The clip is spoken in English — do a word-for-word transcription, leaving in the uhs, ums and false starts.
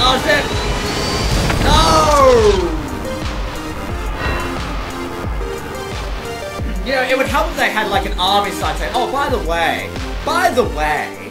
Oh shit! No! You know, it would help if they had like an army side saying, oh, by the way, by the way,